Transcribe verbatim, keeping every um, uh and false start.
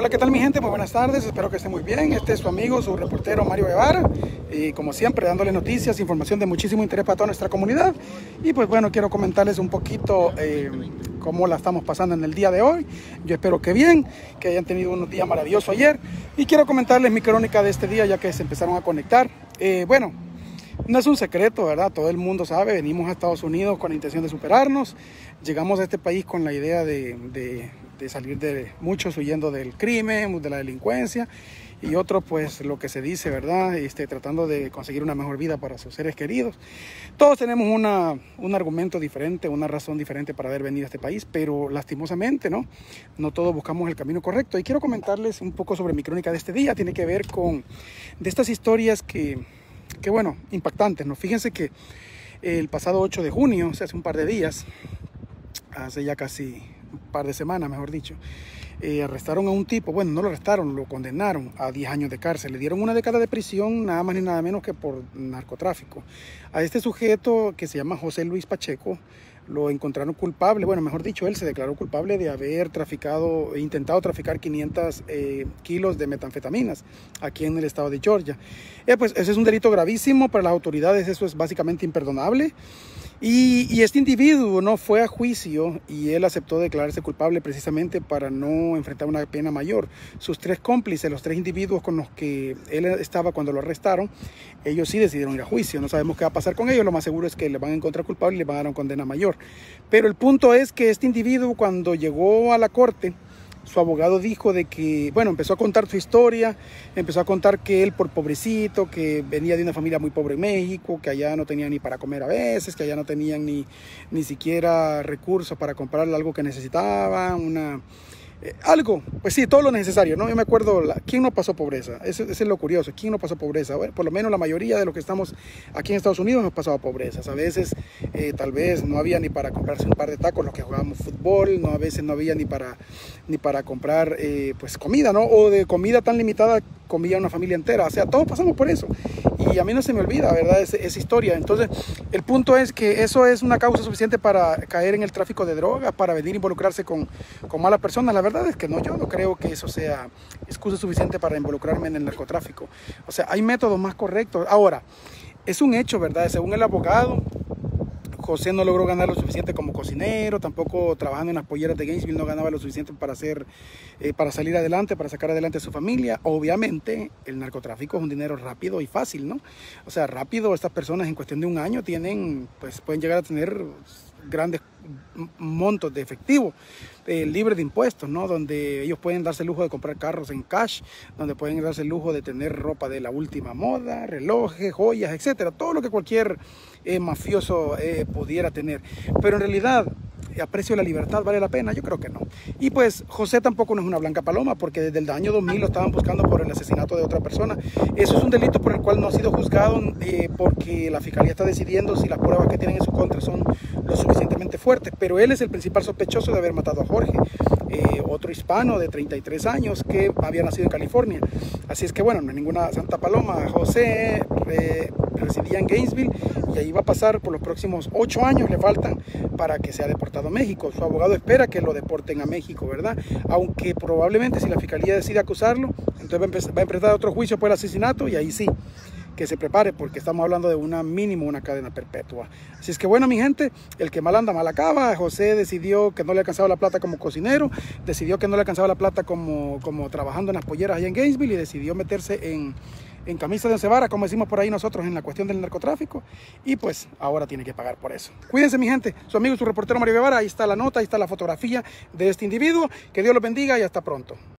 Hola, ¿qué tal mi gente? Muy buenas tardes, espero que estén muy bien. Este es su amigo, su reportero Mario Guevara, y como siempre dándole noticias, información de muchísimo interés para toda nuestra comunidad. Y pues bueno, quiero comentarles un poquito eh, cómo la estamos pasando en el día de hoy. Yo espero que bien, que hayan tenido un día maravilloso ayer, y quiero comentarles mi crónica de este día ya que se empezaron a conectar. Eh, bueno, no es un secreto, ¿verdad? Todo el mundo sabe, venimos a Estados Unidos con la intención de superarnos. Llegamos a este país con la idea de, de, de salir de muchos huyendo del crimen, de la delincuencia, y otros pues lo que se dice, ¿verdad? Este, tratando de conseguir una mejor vida para sus seres queridos. Todos tenemos una, un argumento diferente, una razón diferente para haber venido a este país, pero lastimosamente, ¿no? No todos buscamos el camino correcto. Y quiero comentarles un poco sobre mi crónica de este día. Tiene que ver con de estas historias que... que bueno, impactantes, ¿no? Fíjense que el pasado ocho de junio, o sea, hace un par de días, hace ya casi un par de semanas, mejor dicho, eh, arrestaron a un tipo, bueno, no lo arrestaron, lo condenaron a diez años de cárcel, le dieron una década de prisión, nada más ni nada menos que por narcotráfico. A este sujeto que se llama José Luis Pacheco, lo encontraron culpable, bueno, mejor dicho, él se declaró culpable de haber traficado, intentado traficar quinientos eh, kilos de metanfetaminas aquí en el estado de Georgia. Eh, pues ese es un delito gravísimo para las autoridades, eso es básicamente imperdonable. Y, y este individuo no fue a juicio y él aceptó declararse culpable precisamente para no enfrentar una pena mayor. Sus tres cómplices, los tres individuos con los que él estaba cuando lo arrestaron, ellos sí decidieron ir a juicio. No sabemos qué va a pasar con ellos, lo más seguro es que le van a encontrar culpable y le van a dar una condena mayor. Pero el punto es que este individuo, cuando llegó a la corte, su abogado dijo de que, bueno, empezó a contar su historia, empezó a contar que él por pobrecito, que venía de una familia muy pobre en México, que allá no tenían ni para comer a veces, que allá no tenían ni, ni siquiera recursos para comprarle algo que necesitaban, una... Eh, algo, pues sí, todo lo necesario, ¿no? Yo me acuerdo, la, ¿quién no pasó pobreza? Eso, eso es lo curioso, ¿quién no pasó pobreza? Bueno, por lo menos la mayoría de los que estamos aquí en Estados Unidos hemos pasado pobrezas. A veces, eh, tal vez no había ni para comprarse un par de tacos los que jugábamos fútbol, no, a veces no había ni para, ni para comprar, eh, pues, comida, ¿no? O de comida tan limitada comía una familia entera. O sea, todos pasamos por eso. Y a mí no se me olvida, ¿verdad? Esa, esa historia. Entonces, el punto es que eso es una causa suficiente para caer en el tráfico de drogas, para venir a involucrarse con, con malas personas. La verdad La verdad es que no, yo no creo que eso sea excusa suficiente para involucrarme en el narcotráfico. O sea, hay métodos más correctos. Ahora, es un hecho, ¿verdad? Según el abogado, José no logró ganar lo suficiente como cocinero, tampoco trabajando en las polleras de Gainesville no ganaba lo suficiente para, hacer, eh, para salir adelante, para sacar adelante a su familia. Obviamente, el narcotráfico es un dinero rápido y fácil, ¿no? O sea, rápido, estas personas en cuestión de un año tienen, pues pueden llegar a tener grandes montos de efectivo, eh, libre de impuestos, ¿no? Donde ellos pueden darse el lujo de comprar carros en cash, donde pueden darse el lujo de tener ropa de la última moda, relojes, joyas, etcétera, todo lo que cualquier eh, mafioso eh, pudiera tener. Pero en realidad, ¿a precio de la libertad vale la pena? Yo creo que no. Y pues José tampoco no es una blanca paloma, porque desde el año dos mil lo estaban buscando por el asesinato de otra persona. Eso es un delito por el cual no ha sido juzgado, eh, porque la fiscalía está decidiendo si las pruebas que tienen en su contra son lo suficientemente fuertes. Pero él es el principal sospechoso de haber matado a Jorge, eh, otro hispano de treinta y tres años que había nacido en California. Así es que bueno, no es ninguna santa paloma. José eh, residía en Gainesville y ahí va a pasar por los próximos ocho años, le faltan para que sea deportado a México. Su abogado espera que lo deporten a México, ¿verdad? Aunque probablemente si la fiscalía decide acusarlo, entonces va a, empezar, va a empezar otro juicio por el asesinato y ahí sí, que se prepare porque estamos hablando de una mínimo una cadena perpetua. Así es que bueno, mi gente, el que mal anda mal acaba. José decidió que no le alcanzaba la plata como cocinero, decidió que no le alcanzaba la plata como, como trabajando en las polleras allá en Gainesville y decidió meterse en, en camisa de once varas, como decimos por ahí nosotros en la cuestión del narcotráfico, y pues ahora tiene que pagar por eso. Cuídense, mi gente, su amigo, su reportero Mario Guevara, ahí está la nota, ahí está la fotografía de este individuo. Que Dios los bendiga y hasta pronto.